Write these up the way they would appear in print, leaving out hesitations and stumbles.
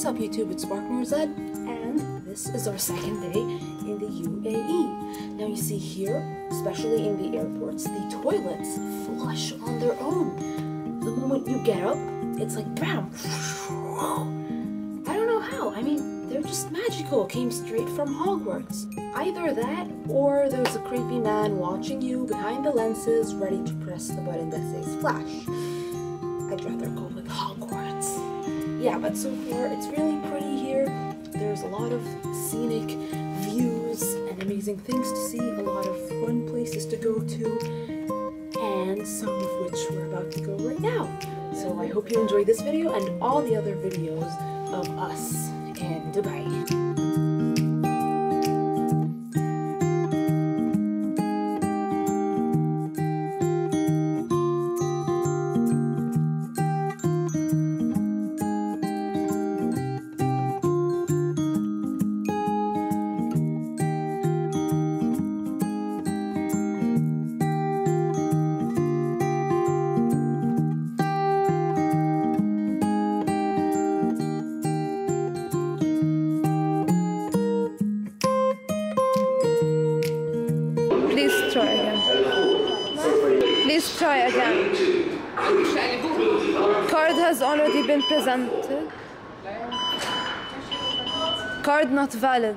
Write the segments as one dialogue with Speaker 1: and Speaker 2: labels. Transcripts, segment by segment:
Speaker 1: up YouTube, it's BarknoorZ, and this is our second day in the UAE. Now you see here, especially in the airports, the toilets flush on their own. The moment you get up, it's like bam! I don't know how, I mean, they're just magical, came straight from Hogwarts. Either that, or there's a creepy man watching you behind the lenses, ready to press the button that says flash. I'd rather go with Hogwarts. Yeah, but so far it's really pretty here. There's a lot of scenic views and amazing things to see, a lot of fun places to go to, and some of which we're about to go right now. So I hope you enjoyed this video and all the other videos of us in Dubai.
Speaker 2: Please try again. Please try again. Card has already been presented. Card not valid.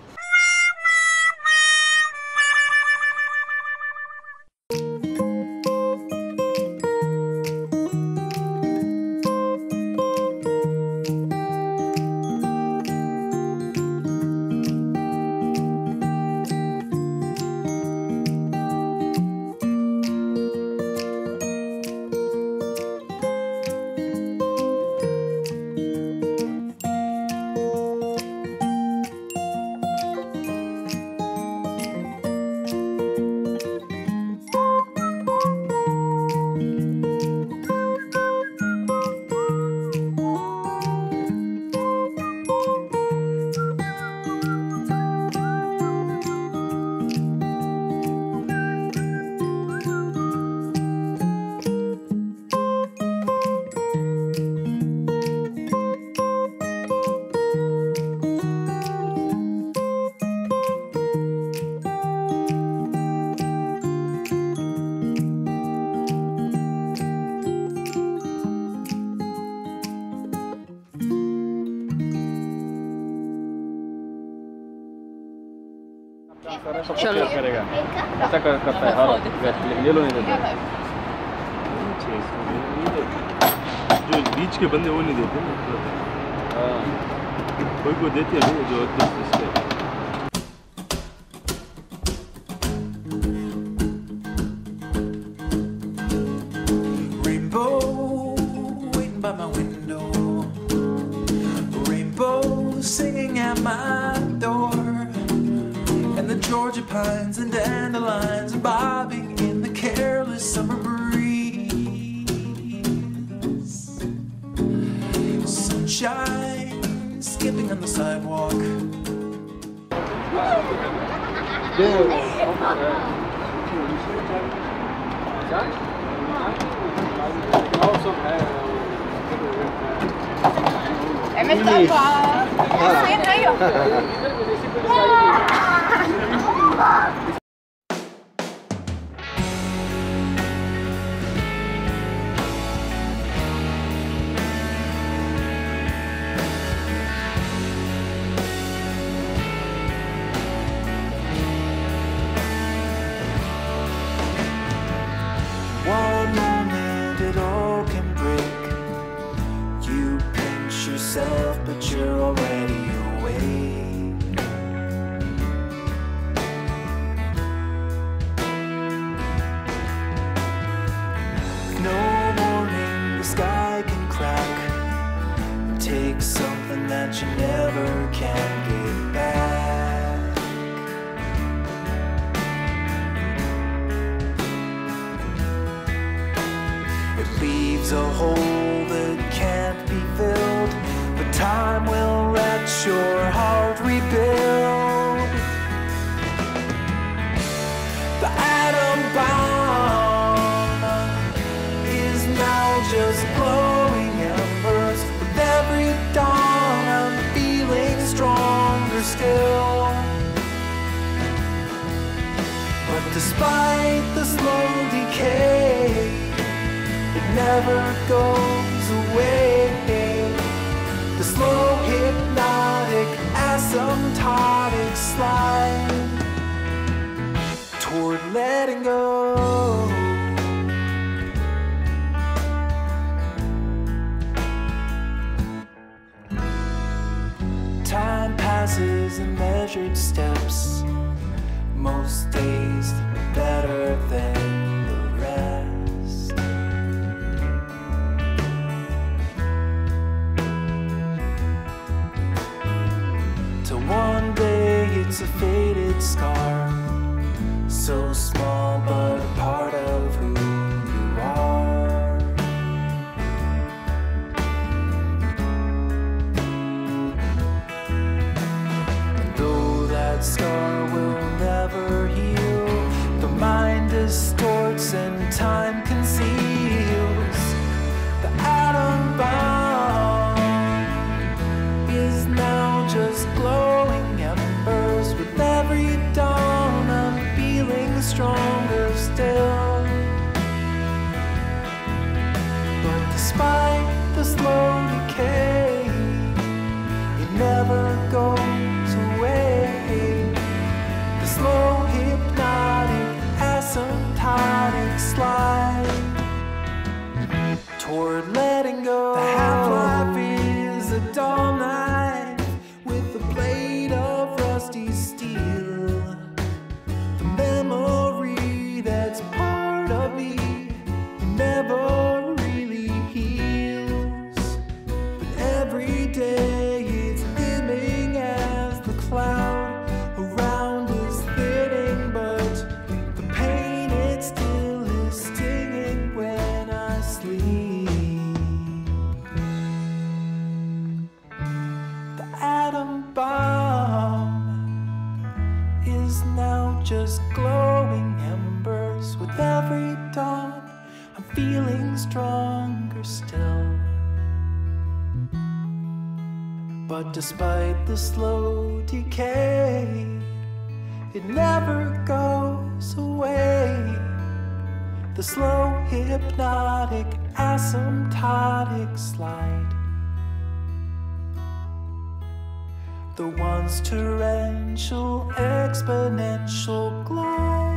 Speaker 3: चलो करेगा ऐसा करता है हाँ ये लो नहीं देते जो बीच के बंदे वो नहीं देते हाँ कोई देते हैं जो
Speaker 4: Rainbow waiting by my window, rainbow singing at my door. And the Georgia pines and dandelions bobbing in the careless summer breeze. Sunshine skipping on the sidewalk. One moment it all can break. You pinch yourself, but you're already awake. No warning, the sky can crack. Take something that you never can get back. It leaves a hole that can't be filled, but time will let your heart rebuild. The atom bomb is now just glowing embers with every dawn of But despite the slow decay, it never goes away. The slow, hypnotic, asymptotic slide toward letting go. Time passes in measured steps, most days better than the rest. Till one day it's a faded scar, so small but a part of who you are. And though that scar will never heal, the mind distorts and time conceals. The atom bomb is now just glowing embers. With every dawn I'm feeling stronger still. But despite the slow decay, it never goes away. The slow, hypnotic, asymptotic slide toward letting go. The half-life is a dull knife with a blade of rusty steel. The memory that's part of me never really heals. But every day it's dimming as the cloud around is thinning. But the pain, it still is stinging when I sleep. The atom bomb is now just glowing embers. With every dawn I'm feeling stronger still. But despite the slow decay, it never goes away. The slow, hypnotic, asymptotic slide, the once torrential, exponential glide.